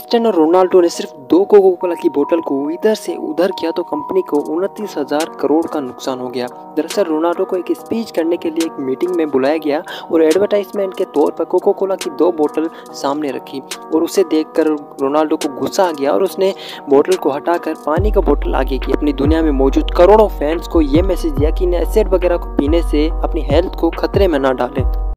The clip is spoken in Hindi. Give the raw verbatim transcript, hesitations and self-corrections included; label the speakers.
Speaker 1: क्रिस्टियानो रोनाल्डो ने सिर्फ दो कोको कोला की बोतल को इधर से उधर किया तो कंपनी को उनतीस हजार करोड़ का नुकसान हो गया। दरअसल रोनाल्डो को एक स्पीच करने के लिए एक मीटिंग में बुलाया गया और एडवर्टाइजमेंट के तौर पर कोको कोला की दो बोतल सामने रखी और उसे देखकर रोनाल्डो को गुस्सा आ गया और उसने बोतल को हटाकर पानी का बोतल आगे की अपनी दुनिया में मौजूद करोड़ों फैंस को ये मैसेज दिया कि एसिड वगैरह को पीने से अपनी हेल्थ को खतरे में ना डालें।